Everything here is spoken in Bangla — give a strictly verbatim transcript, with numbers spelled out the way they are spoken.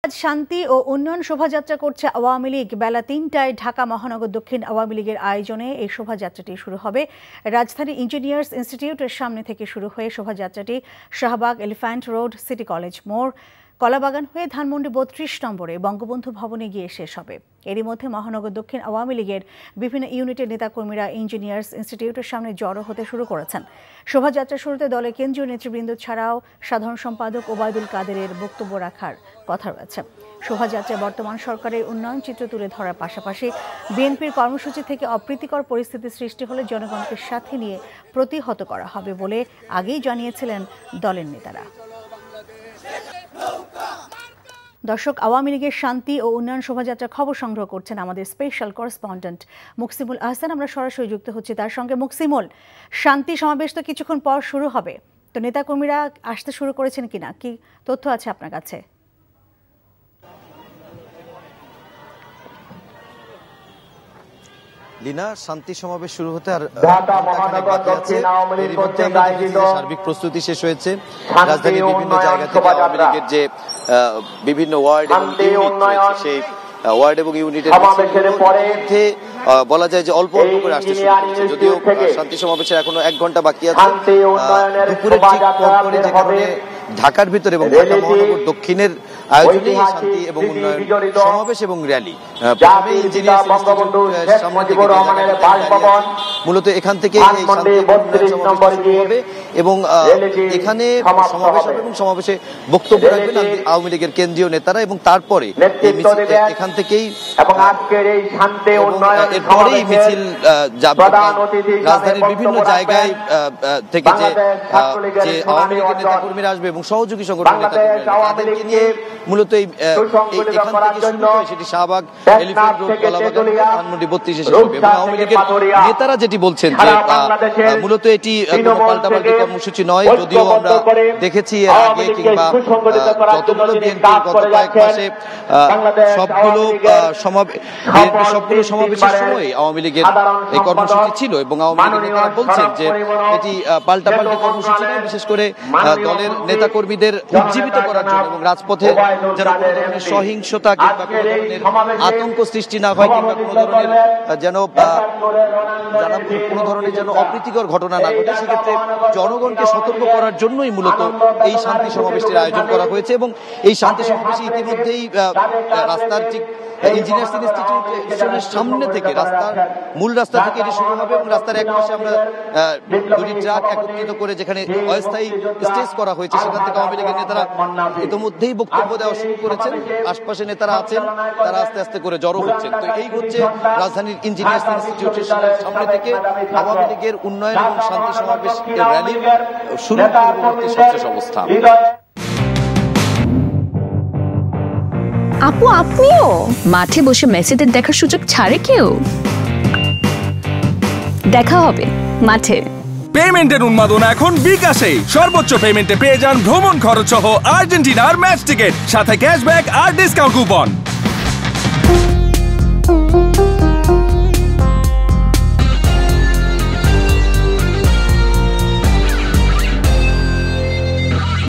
আজ শান্তি ও উন্নয়ন শোভাযাত্রা করছে আওয়ামী লীগ। বেলা তিনটায় ঢাকা মহানগর দক্ষিণ আওয়ামী লীগের আয়োজনে এই শোভাযাত্রাটি শুরু হবে। রাজধানী ইঞ্জিনিয়ার্স ইনস্টিটিউটের সামনে থেকে শুরু হয়ে শোভাযাত্রাটি Shahbag, elephant road, city college মোড়, কলাবাগান হয়ে ধানমন্ডি বত্রিশ নম্বরে বঙ্গবন্ধু ভবনে গিয়ে শেষ হবে। এরই মধ্যে মহানগর দক্ষিণ আওয়ামী লীগের বিভিন্ন ইউনিটের নেতাকর্মীরা ইঞ্জিনিয়ার্স ইনস্টিটিউটের সামনে জড়ো হতে শুরু করেছেন। শোভাযাত্রা শুরুতে দলের কেন্দ্রীয় নেতৃবৃন্দ ছাড়াও সাধারণ সম্পাদক ওবায়দুল কাদেরের বক্তব্য রাখার কথা রয়েছে। শোভাযাত্রায় বর্তমান সরকারের উন্নয়ন চিত্র তুলে ধরার পাশাপাশি বিএনপির কর্মসূচি থেকে অপ্রীতিকর পরিস্থিতি সৃষ্টি হলে জনগণকে সাথে নিয়ে প্রতিহত করা হবে বলে আগেই জানিয়েছিলেন দলের নেতারা। দর্শক, আওয়ামী লীগের শান্তি ও উন্নয়ন শোভাযাত্রার খবর সংগ্রহ করছেন আমাদের স্পেশাল করেসপন্ডেন্ট মুকসিমুল আহসান। আমরা সরাসরি যুক্ত হচ্ছি তার সঙ্গে। মুকসিমুল, শান্তি সমাবেশ তো কিছুক্ষণ পর শুরু হবে, তো নেতাকর্মীরা আসতে শুরু করেছেন কিনা, কি তথ্য আছে আপনার কাছে? লিনা, শান্তি সমাবেশ শুরু হতে আর সার্বিক প্রস্তুতি শেষ হয়েছে। রাজধানীর বিভিন্ন জায়গা থেকে আওয়ামী লীগের যে বিভিন্ন ওয়ার্ড এবং ইউনিট, সেই ওয়ার্ড এবং ইউনিটের মধ্যে বলা যায় যে অল্প অল্প করে আসতে শুরু করেছে। যদিও শান্তি সমাবেশের এখনো এক ঘন্টা বাকি আছে। দুপুরের ঠিক পর করে যে কারণে ঢাকার ভিতরে এবং ঢাকা মহানগর দক্ষিণের আয়োজনে শান্তি এবং উন্নয়ন সমাবেশ এবং র্যালি প্রথমে ইঞ্জিনিয়ার্স ইনস্টিটিউটের সামনে থেকে মূলত এখান থেকে এই শান্তি এবং উন্নয়ন সমাবেশ শুরু হবে এবং এখানে সমাবেশ হবে এবং সমাবেশে বক্তব্য রাখবেন আওয়ামী লীগের কেন্দ্রীয় নেতারা এবং তারপরে এই মিছিল এখান থেকেই এরপরেই মিছিল যাবে রাজধানীর বিভিন্ন জায়গায় থেকে যে যে আওয়ামী লীগের নেতাকর্মীরা আসবে এবং সহযোগী সংগঠনের নেতাকর্মীরা তাদেরকে নিয়ে মূলত এই এখান থেকে শুরু হয় সেটি শাহবাগ, এলিফ্যান্ট রোড, কলাবাগান, ধানমন্ডি বত্রিশে শেষ হবে। এবং আওয়ামী লীগের নেতারা যেটি বলছেন যে মূলত এটি কোনো পাল্টাপাল্টি কর্মসূচি নয়। যদিও আমরা দেখেছি এর আগে কিংবা যতগুলো বিএনপির গত কয়েক মাসে সবগুলো সমাবেশ সবগুলো সমাবেশের সময় আওয়ামী লীগের এই কর্মসূচি ছিল এবং আওয়ামী লীগের নেতারা বলছেন যে এটি পাল্টাপাল্টি কর্মসূচি নয়, বিশেষ করে দলের নেতাকর্মীদের উজ্জীবিত করার জন্য এবং রাজপথে যেন কোনো ধরনের সহিংসতা কিংবা কোনো ধরনের আতঙ্ক সৃষ্টি না হয় কিংবা কোনো ধরনের যেন কোনো ধরনের যেন অপ্রীতিকর ঘটনা না ঘটে, সেক্ষেত্রে জনগণকে সতর্ক করার জন্যই মূলত এই শান্তি সমাবেশটির আয়োজন করা হয়েছে। এবং এই শান্তি সমাবেশে ইতিমধ্যেই রাস্তার ঠিক ইঞ্জিনিয়ার্স ইনস্টিটিউটের সামনে থেকে রাস্তার মূল রাস্তা থেকে এটি শুরু হবে এবং রাস্তার এক পাশে আমরা দুটি ট্রাক একত্রিত করে যেখানে অস্থায়ী স্টেজ করা হয়েছে সেখান থেকে আওয়ামী লীগের নেতারা ইতিমধ্যেই বক্তব্য দেওয়া শুরু করেছেন। আশপাশে নেতারা আছেন, তারা আস্তে আস্তে করে জড়ো হচ্ছেন। তো এই হচ্ছে রাজধানীর ইঞ্জিনিয়ার্স ইনস্টিটিউটের সামনে থেকে আওয়ামী লীগের উন্নয়ন এবং শান্তি সমাবেশ র্যালি শুরু পূর্ববর্তী সবশেষ অবস্থা। আপু, আপনিও মাঠে বসে মেসিদের দেখার সুযোগ ছাড়ে কেউ? দেখা হবে মাঠে। পেমেন্টের উন্মাদনা এখন বিকাশে। সর্বোচ্চ পেমেন্টে পেয়ে যান ভ্রমণ খরচ সহ আর্জেন্টিনার ম্যাচ টিকিট, সাথে ক্যাশব্যাক আর ডিসকাউন্ট কুপন।